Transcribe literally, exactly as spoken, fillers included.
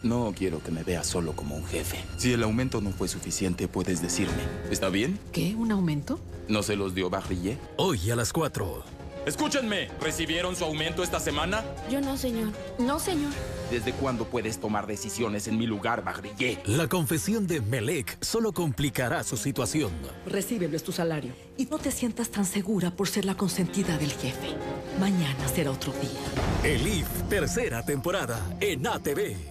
No quiero que me veas solo como un jefe. Si el aumento no fue suficiente, puedes decirme. ¿Está bien? ¿Qué? ¿Un aumento? ¿No se los dio Barrillet? Hoy a las cuatro. Escúchenme. ¿Recibieron su aumento esta semana? Yo no, señor. No, señor. ¿Desde cuándo puedes tomar decisiones en mi lugar, Barrillet? La confesión de Melek solo complicará su situación. Recíbelo, es tu salario. Y no te sientas tan segura por ser la consentida del jefe. Mañana será otro día. Elif, tercera temporada en A T V.